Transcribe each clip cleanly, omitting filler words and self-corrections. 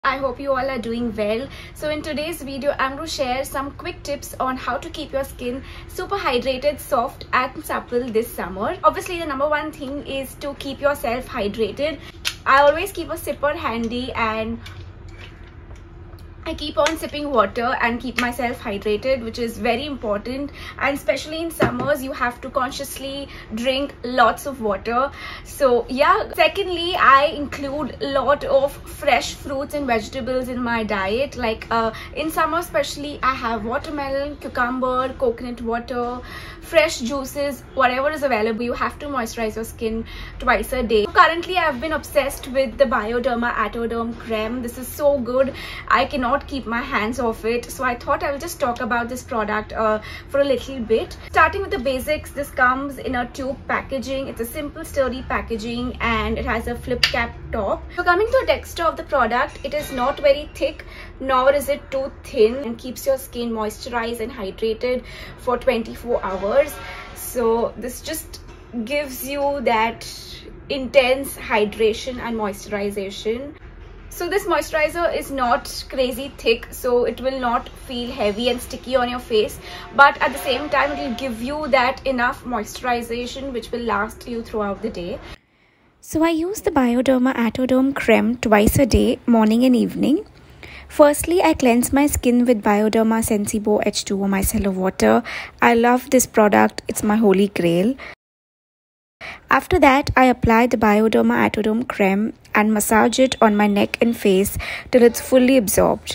I hope you all are doing well. So in today's video, I'm going to share some quick tips on how to keep your skin super hydrated, soft and supple this summer. Obviously, the number one thing is to keep yourself hydrated. I always keep a sipper handy and I keep on sipping water and keep myself hydrated, which is very important, and especially in summers you have to consciously drink lots of water. So yeah, secondly, I include a lot of fresh fruits and vegetables in my diet. Like in summer especially, I have watermelon, cucumber, coconut water, fresh juices, whatever is available. You have to moisturize your skin twice a day. Currently I've been obsessed with the Bioderma Atoderm Creme. This is so good. I cannot keep my hands off it, so I thought I will just talk about this product for a little bit. Starting with the basics, this comes in a tube packaging. It's a simple sturdy packaging and it has a flip cap top. So coming to the texture of the product, it is not very thick nor is it too thin, and keeps your skin moisturized and hydrated for 24 hours. So this just gives you that intense hydration and moisturization. So this moisturizer is not crazy thick, so it will not feel heavy and sticky on your face, but at the same time it will give you that enough moisturization which will last you throughout the day. So I use the Bioderma Atoderm Creme twice a day, morning and evening. Firstly, I cleanse my skin with Bioderma Sensibo H2O micellar water. I love this product, it's my holy grail. After that, I apply the Bioderma Atoderm Creme and massage it on my neck and face till it's fully absorbed.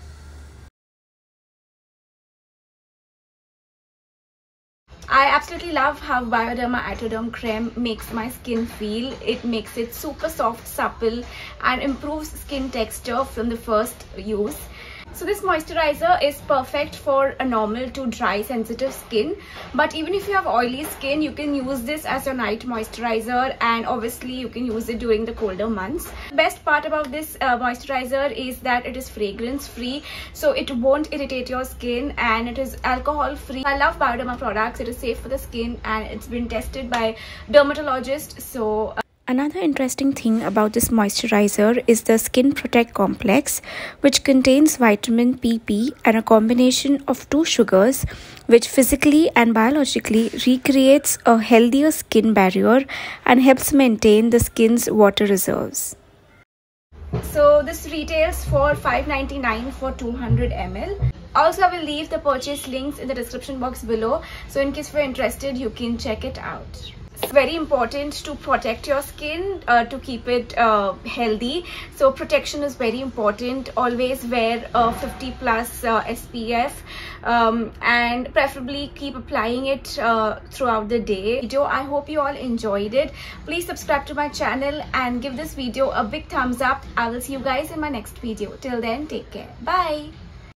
I absolutely love how Bioderma Atoderm Creme makes my skin feel. It makes it super soft, supple and improves skin texture from the first use. So this moisturizer is perfect for a normal to dry sensitive skin, but even if you have oily skin, you can use this as your night moisturizer, and obviously you can use it during the colder months. The best part about this moisturizer is that it is fragrance free, so it won't irritate your skin, and it is alcohol free. I love Bioderma products. It is safe for the skin and it's been tested by dermatologists. So another interesting thing about this moisturizer is the Skin Protect Complex, which contains vitamin PP and a combination of two sugars, which physically and biologically recreates a healthier skin barrier and helps maintain the skin's water reserves. So this retails for $5.99 for 200 ml. Also, I will leave the purchase links in the description box below, so in case you're interested, you can check it out. It's very important to protect your skin to keep it healthy. So protection is very important. Always wear a 50 plus SPF and preferably keep applying it throughout the day. I hope you all enjoyed it. Please subscribe to my channel and give this video a big thumbs up. I will see you guys in my next video. Till then, take care. Bye.